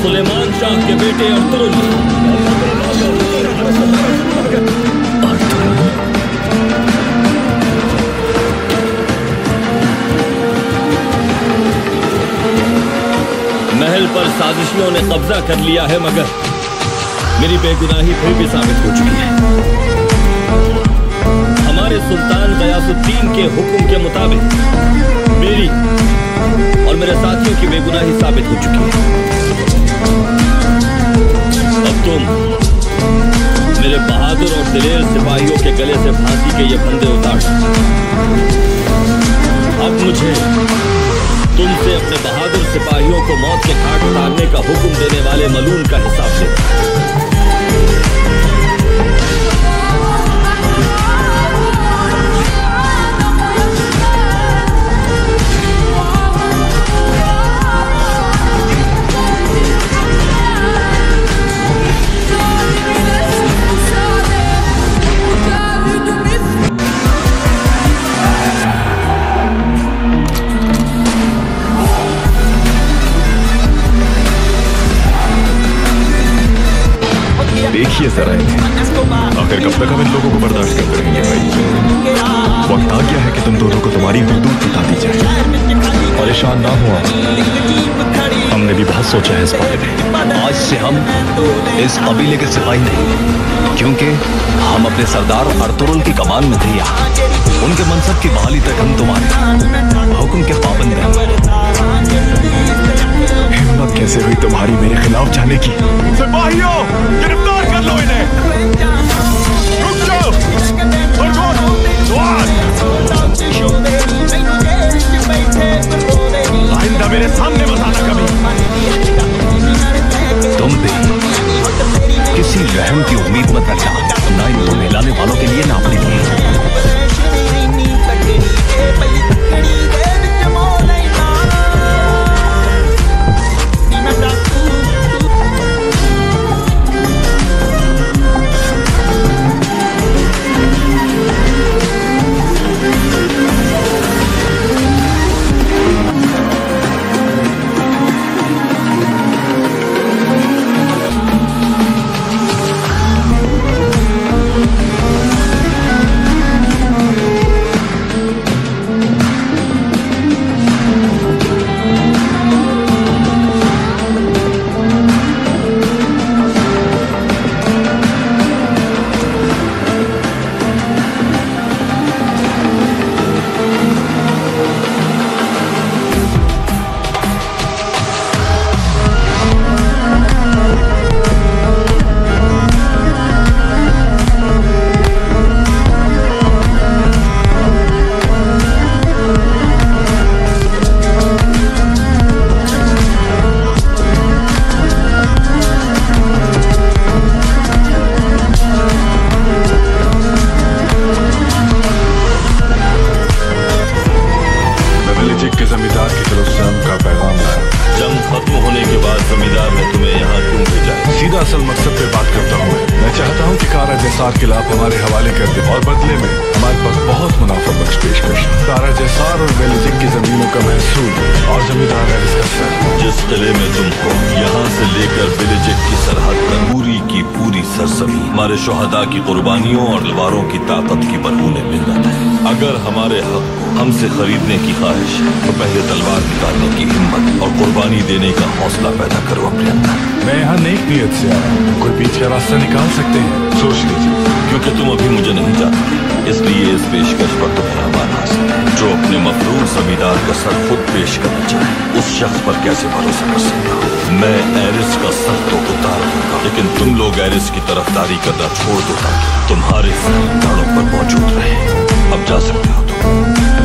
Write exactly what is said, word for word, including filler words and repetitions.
सुलेमान शाह के बेटे अर्तुरुल। महल पर साजिशियों ने कब्जा कर लिया है, मगर मेरी बेगुनाही फिर भी साबित हो चुकी है। हमारे सुल्तान गयासुद्दीन के हुक्म के मुताबिक मेरी और मेरे साथियों की बेगुनाही साबित हो चुकी है। अब तुम मेरे बहादुर और दिलेर सिपाहियों के गले से फांसी के ये फंदे उतार दो। अब मुझे तुमसे अपने बहादुर सिपाहियों को मौत के घाट उतारने का हुक्म देने वाले मलून का हिसाब लेना। देखिए जरा इन्हें, आखिर कब तक हम इन लोगों को बर्दाश्त करते रहेंगे भाई? वक्त आ गया है कि तुम दोनों को तुम्हारी हुदूद बता दी जाए। परेशान ना हो, हमने भी बहुत सोचा है इस बारे में। आज से हम इस कबीले के सिपाही नहीं, क्योंकि हम अपने सरदार अर्तुरुल की कमान में थे यहाँ। उनके मनसब की बहाली तक हम तुम्हारे हुक्म के पाबंद हैं। हिम्मत कैसे हुई तुम्हारी मेरे खिलाफ जाने की? सिपाहियों, गिरफ्तार कर लो इन्हें। रुक जाओ, आइंदा मेरे सामने मत आना कभी। तुम भी किसी रहम की उम्मीद मत रखना, ना इनको मिलाने वालों के लिए ना अपने लिए। किला हमारे हवाले कर दे और बदले में हमारे पास बहुत मुनाफा बख्श पेशकश। तारा जैसार और बेलिजिक की जमीनों का महसूल और जमींदार है इसका सर। जिस किले में तुम हो, यहाँ से लेकर बेलिजिक की सरहद तक पूरी की पूरी सरजमीं हमारे शुहदा की कुर्बानियों और तलवारों की ताकत की बरबूने मिन्नत है। अगर हमारे हक को हमसे खरीदने की ख्वाहिश है तो पहले तलवार निकालने की हिम्मत और कुर्बानी देने का हौसला पैदा करो अपने अंदर। मैं यहाँ नेक नीयत से आया हूँ, कोई पीछे रास्ता निकाल सकते हैं? सोच लीजिए। क्योंकि तुम अभी मुझे नहीं जानते, इसलिए इस पेशकश पर तुम्हें अमान हासिल है। जो अपने मफरूर जमींदार का सर खुद पेश करना चाहे, उस शख्स पर कैसे भरोसा कर सकता हूँ? मैं एरिस का सर तो उतार दूंगा, लेकिन तुम लोग एरिस की तरफदारी करना छोड़ दो ताकि तुम्हारे सर दाड़ों पर मौजूद रहे। अब जा सकते हो तुम।